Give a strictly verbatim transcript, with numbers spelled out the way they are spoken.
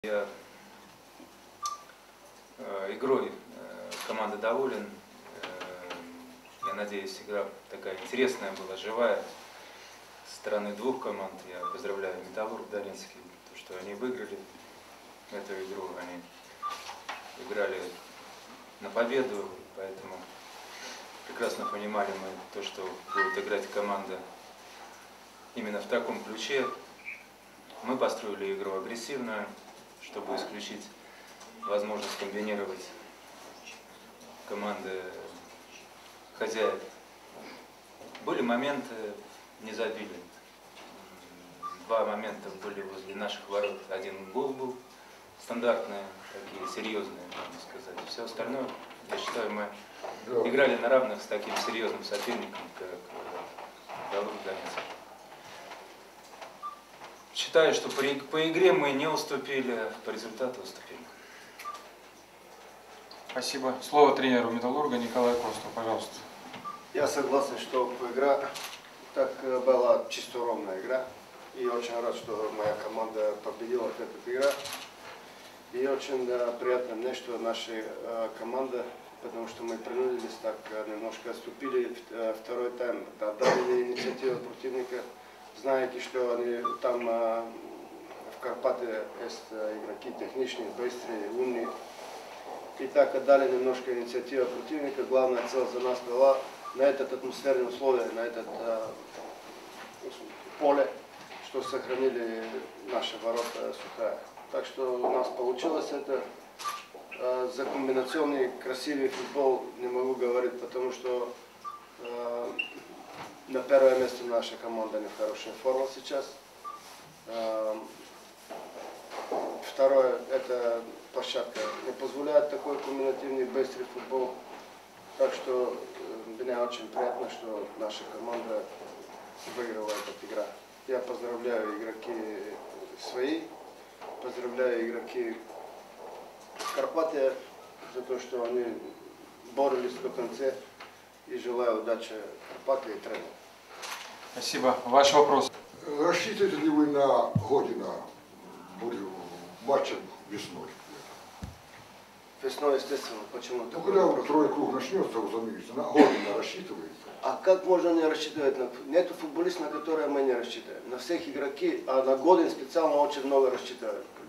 Я э, игрой э, команды доволен. Э, я надеюсь, игра такая интересная была, живая. Со стороны двух команд я поздравляю Металлург Долинский, то, что они выиграли эту игру. Они играли на победу, поэтому прекрасно понимали мы то, что будет играть команда именно в таком ключе. Мы построили игру агрессивную, чтобы исключить возможность комбинировать команды хозяев. Были моменты, не забили. Два момента были возле наших ворот. Один гол был стандартные, такие серьезные, можно сказать. Все остальное, я считаю, мы да. играли на равных с таким серьезным соперником, как Металлург Долинский. Считаю, что по, по игре мы не уступили, по результату уступили. Спасибо. Слово тренеру Металлурга Николаю Косту, пожалуйста. Я согласен, что игра так была чисто ровная игра. И очень рад, что моя команда победила в этой игре. И очень да, приятно мне, что наша э, команда, потому что мы принудились так немножко отступили в второй тайм, отдали инициативу противника. Знаете, что они там э, в Карпаты есть э, игроки техничные, быстрые, умные. И так отдали немножко инициативу противника. Главная цель за нас была на этот атмосферный условие, на этот э, поле, что сохранили наши ворота сухая. Так что у нас получилось это. Э, за комбинационный красивый футбол не могу говорить, потому что э, на первое место наша команда не в хорошей форме сейчас. Второе, это площадка не позволяет такой комбинативный быстрый футбол. Так что мне очень приятно, что наша команда выиграла эту игру. Я поздравляю игроки свои, поздравляю игроки Карпаты за то, что они боролись до конца. И желаю удачи Карпаты и тренеру. Спасибо. Ваш вопрос. Рассчитываете ли вы на Година матчем весной? Весной, естественно. Почему? Ну, когда второй круг начнется, разумеется, на Година рассчитываете? А как можно не рассчитывать? Нету футболиста, на который мы не рассчитываем. На всех игроки, а на Годин специально очень много рассчитывают.